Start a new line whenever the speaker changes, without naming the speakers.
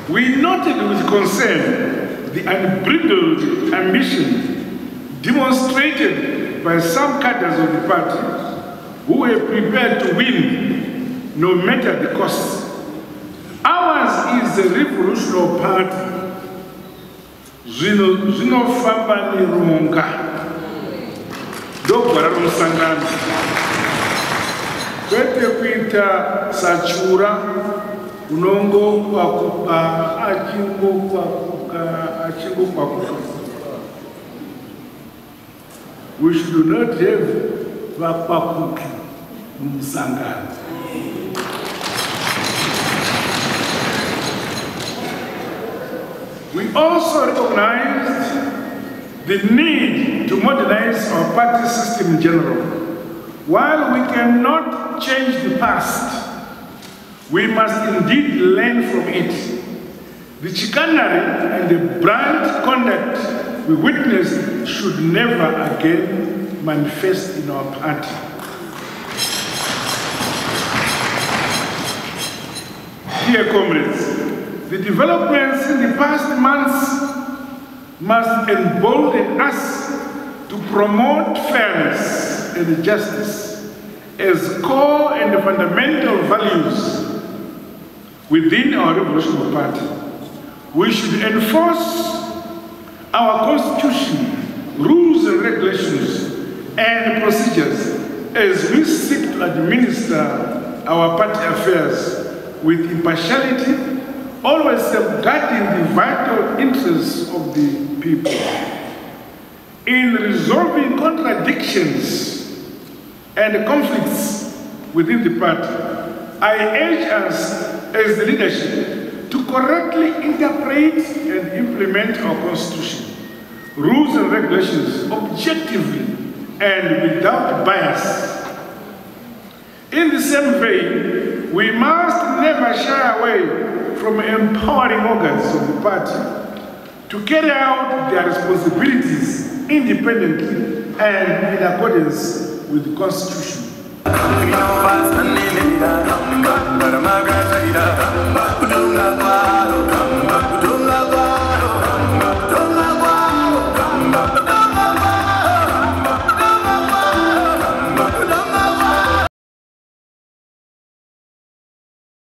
We noted with concern the unbridled ambition demonstrated by some cadres of the party who were prepared to win no matter the cost. Ours is a revolutionary party. Zvinofamba nerunga. Ndogwara romusangano. Kwete kuita sachura unongo kwakuka achingo kwakuka. We should not have vakwakuki mumusangano. We also recognized the need to modernize our party system in general. While we cannot change the past, we must indeed learn from it. The chicanery and the blind conduct we witnessed should never again manifest in our party. Dear comrades, the developments in the past months must embolden us to promote fairness and justice as core and fundamental values within our revolutionary party. We should enforce our constitution, rules and regulations, and procedures as we seek to administer our party affairs with impartiality, always safeguarding the vital interests of the people. In resolving contradictions and conflicts within the party, I urge us as the leadership to correctly interpret and implement our constitution, rules and regulations objectively and without bias. In the same vein, we must never shy away from empowering organs of the party to carry out their responsibilities independently and in accordance with the Constitution.